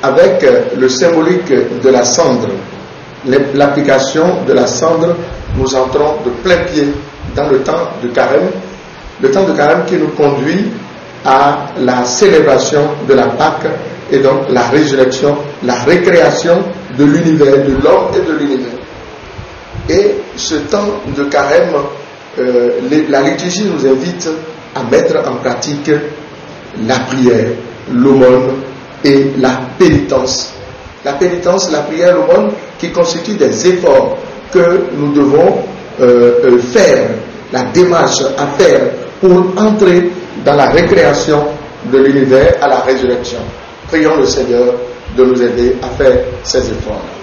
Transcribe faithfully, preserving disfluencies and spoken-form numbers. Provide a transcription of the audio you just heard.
avec le symbolique de la cendre, l'application de la cendre, nous entrons de plein pied dans le temps de carême, le temps de carême qui nous conduit à la célébration de la Pâque et donc la résurrection, la récréation de l'univers, de l'homme et de l'univers. Et ce temps de carême, euh, la liturgie nous invite à mettre en pratique la prière, l'aumône et la pénitence. La pénitence, la prière, l'aumône qui constituent des efforts que nous devons euh, euh, faire, la démarche à faire pour entrer dans la récréation de l'univers à la résurrection. Prions le Seigneur de nous aider à faire ces efforts.